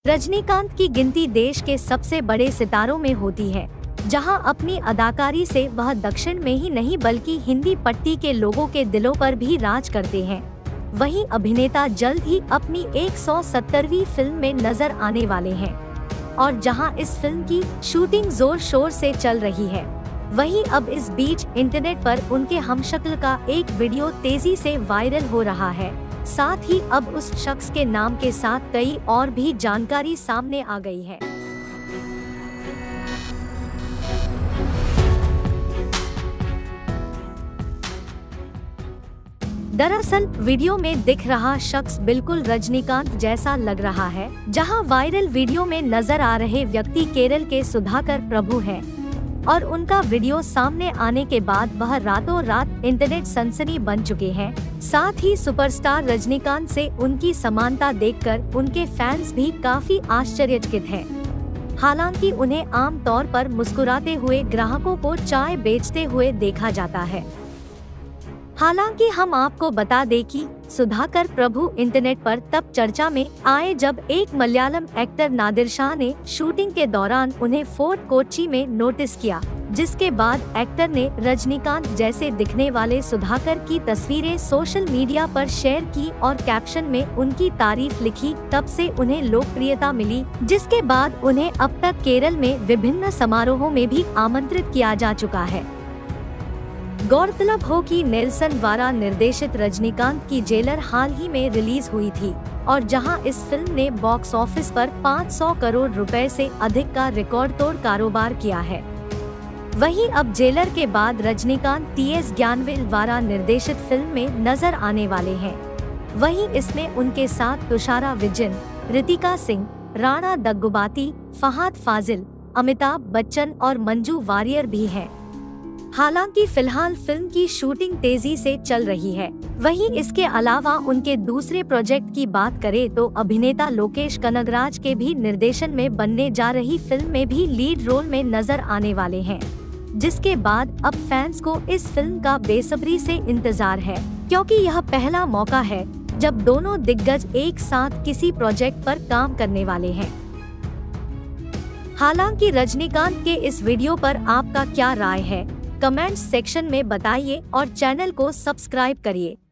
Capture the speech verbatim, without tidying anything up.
रजनीकांत की गिनती देश के सबसे बड़े सितारों में होती है, जहां अपनी अदाकारी से वह दक्षिण में ही नहीं बल्कि हिंदी पट्टी के लोगों के दिलों पर भी राज करते हैं। वहीं अभिनेता जल्द ही अपनी एक सौ सत्तरवीं फिल्म में नजर आने वाले हैं और जहां इस फिल्म की शूटिंग जोर शोर से चल रही है, वहीं अब इस बीच इंटरनेट पर उनके हमशक्ल का एक वीडियो तेजी से वायरल हो रहा है। साथ ही अब उस शख्स के नाम के साथ कई और भी जानकारी सामने आ गई है। दरअसल वीडियो में दिख रहा शख्स बिल्कुल रजनीकांत जैसा लग रहा है। जहां वायरल वीडियो में नजर आ रहे व्यक्ति केरल के सुधाकर प्रभु हैं और उनका वीडियो सामने आने के बाद वह रातों रात इंटरनेट सनसनी बन चुके हैं। साथ ही सुपरस्टार रजनीकांत से उनकी समानता देखकर उनके फैंस भी काफी आश्चर्यचकित हैं। हालांकि उन्हें आम तौर पर मुस्कुराते हुए ग्राहकों को चाय बेचते हुए देखा जाता है। हालांकि हम आपको बता दें कि सुधाकर प्रभु इंटरनेट पर तब चर्चा में आए जब एक मलयालम एक्टर नादिर शाह ने शूटिंग के दौरान उन्हें फोर्ट कोच्चि में नोटिस किया, जिसके बाद एक्टर ने रजनीकांत जैसे दिखने वाले सुधाकर की तस्वीरें सोशल मीडिया पर शेयर की और कैप्शन में उनकी तारीफ लिखी। तब से उन्हें लोकप्रियता मिली, जिसके बाद उन्हें अब तक केरल में विभिन्न समारोहों में भी आमंत्रित किया जा चुका है। गौरतलब हो कि नेल्सन द्वारा निर्देशित रजनीकांत की जेलर हाल ही में रिलीज हुई थी और जहां इस फिल्म ने बॉक्स ऑफिस पर पाँच सौ करोड़ रुपए से अधिक का रिकॉर्ड तोड़ कारोबार किया है। वहीं अब जेलर के बाद रजनीकांत टी एस ज्ञानवेल द्वारा निर्देशित फिल्म में नजर आने वाले हैं। वहीं इसमें उनके साथ तुषारा विजन, रितिका सिंह, राणा दग्गुबाती, फहाद फाजिल, अमिताभ बच्चन और मंजू वारियर भी हैं। हालांकि फिलहाल फिल्म की शूटिंग तेजी से चल रही है। वहीं इसके अलावा उनके दूसरे प्रोजेक्ट की बात करें तो अभिनेता लोकेश कनगराज के भी निर्देशन में बनने जा रही फिल्म में भी लीड रोल में नजर आने वाले हैं, जिसके बाद अब फैंस को इस फिल्म का बेसब्री से इंतजार है, क्योंकि यह पहला मौका है जब दोनों दिग्गज एक साथ किसी प्रोजेक्ट पर काम करने वाले हैं। हालांकि रजनीकांत के इस वीडियो पर आपका क्या राय है, कमेंट्स सेक्शन में बताइए और चैनल को सब्सक्राइब करिए।